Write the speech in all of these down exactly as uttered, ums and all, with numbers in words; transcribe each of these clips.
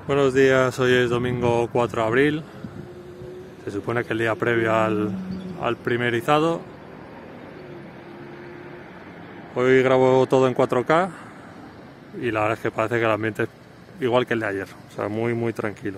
Buenos días, hoy es domingo cuatro de abril, se supone que el día previo al, al primer izado. Hoy grabo todo en cuatro K y la verdad es que parece que el ambiente es igual que el de ayer, o sea, muy muy tranquilo.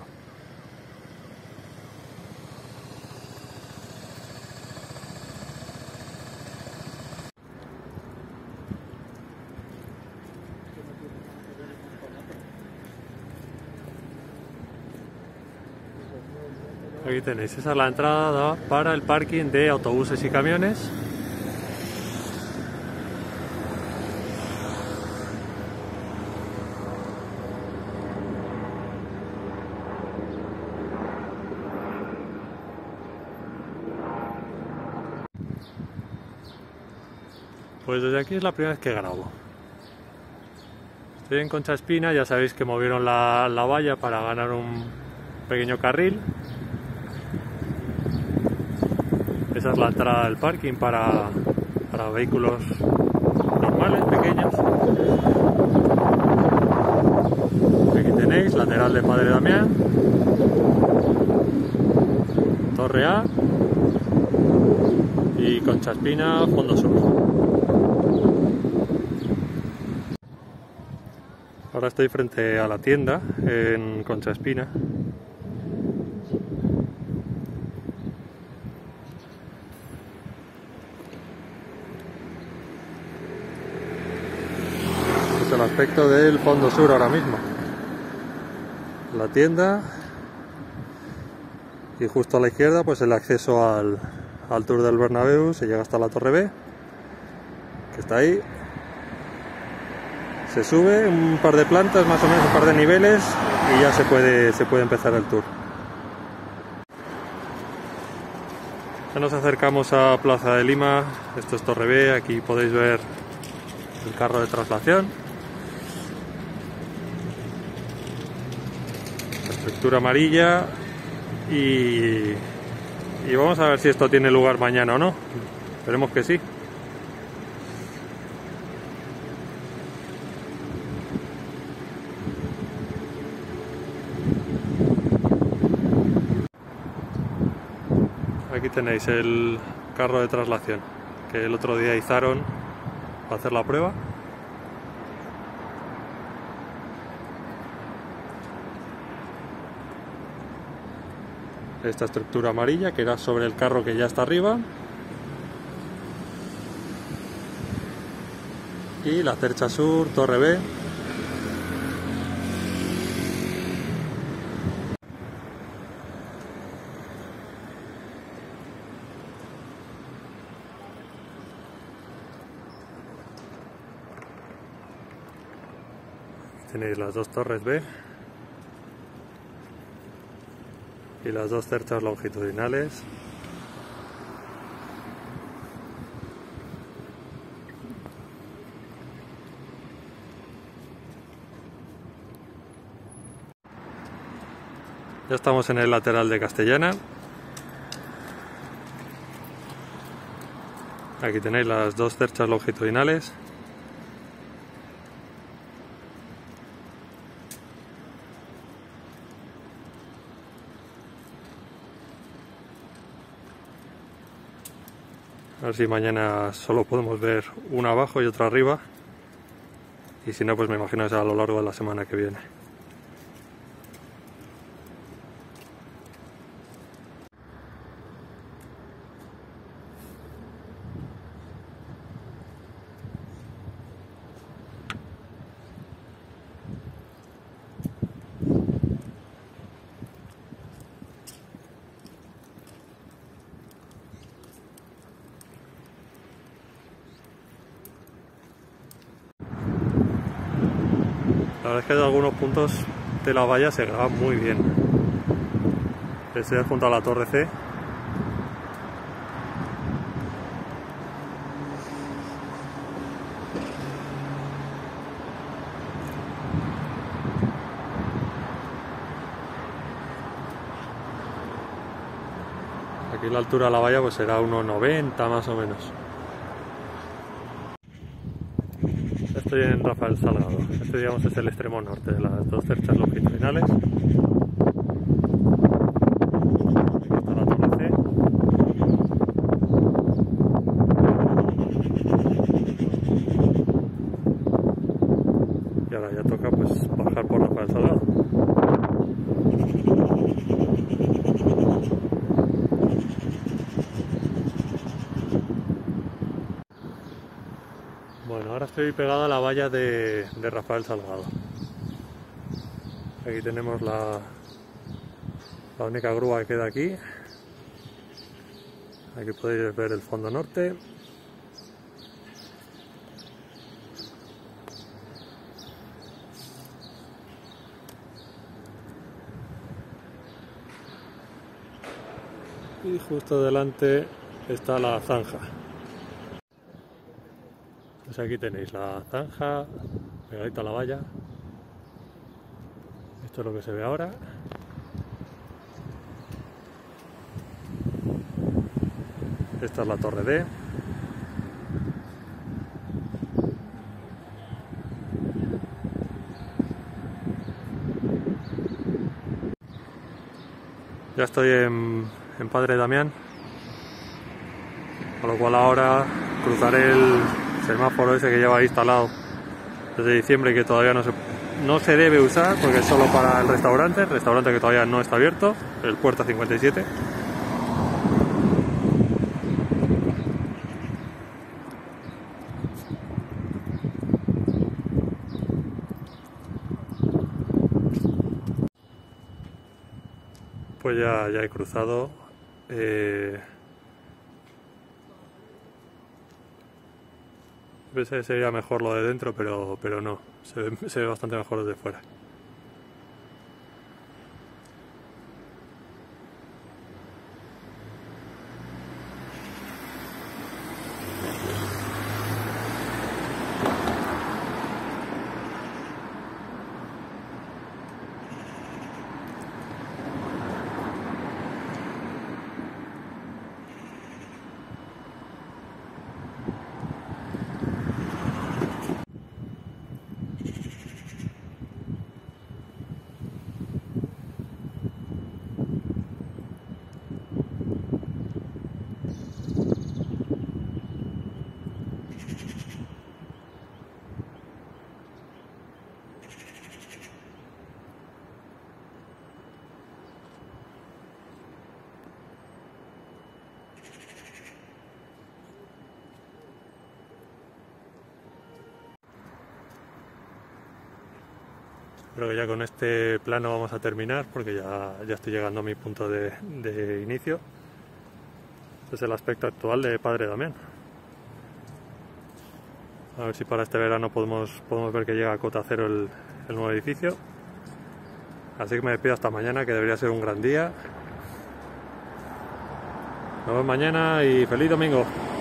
Aquí tenéis, esa es la entrada para el parking de autobuses y camiones. Pues desde aquí es la primera vez que grabo. Estoy en Concha Espina, ya sabéis que movieron la, la valla para ganar un pequeño carril. Esa es la entrada del parking para, para vehículos normales, pequeños. Aquí tenéis, lateral de Padre Damián, Torre A y Concha Espina, fondo sur. Ahora estoy frente a la tienda en Concha Espina. Es el aspecto del fondo sur ahora mismo. La tienda y justo a la izquierda pues el acceso al, al Tour del Bernabéu. Se llega hasta la Torre B, que está ahí. Se sube un par de plantas, más o menos un par de niveles, y ya se puede, se puede empezar el tour. Ya nos acercamos a Plaza de Lima. Esto es Torre B, aquí podéis ver el carro de traslación. La estructura amarilla y, y vamos a ver si esto tiene lugar mañana o no. Esperemos que sí. Aquí tenéis el carro de traslación que el otro día izaron para hacer la prueba. Esta estructura amarilla que era sobre el carro que ya está arriba. Y la Cercha Sur, Torre B. Tenéis las dos torres B y las dos cerchas longitudinales. Ya estamos en el lateral de Castellana. Aquí tenéis las dos cerchas longitudinales. A ver si mañana solo podemos ver una abajo y otra arriba. Y si no, pues me imagino que será a lo largo de la semana que viene. La verdad es que en algunos puntos de la valla se graba muy bien. Estoy junto a la Torre C. Aquí la altura de la valla pues será unos noventa más o menos. Estoy en Rafael Salgado. Este, digamos, es el extremo norte de las dos cerchas longitudinales. Aquí está la torre C. Y ahora ya toca pues bajar por Rafael Salgado. Bueno, ahora estoy pegado a la valla de, de Rafael Salgado. Aquí tenemos la, la única grúa que queda aquí. Aquí podéis ver el fondo norte. Y justo delante está la zanja. Pues aquí tenéis la zanja, pegadita a la valla. Esto es lo que se ve ahora. Esta es la torre D. Ya estoy en, en Padre Damián, con lo cual ahora cruzaré el semáforo ese que lleva instalado desde diciembre y que todavía no se, no se debe usar porque es solo para el restaurante, el restaurante que todavía no está abierto, el Puerta cincuenta y siete. Pues ya, ya he cruzado. Eh, pensé que sería mejor lo de dentro, pero, pero no, se ve, se ve bastante mejor desde fuera. Creo que ya con este plano vamos a terminar porque ya, ya estoy llegando a mi punto de, de inicio. Este es el aspecto actual de Padre Damián. A ver si para este verano podemos, podemos ver que llega a cota cero el, el nuevo edificio. Así que me despido hasta mañana, que debería ser un gran día. Nos vemos mañana y feliz domingo.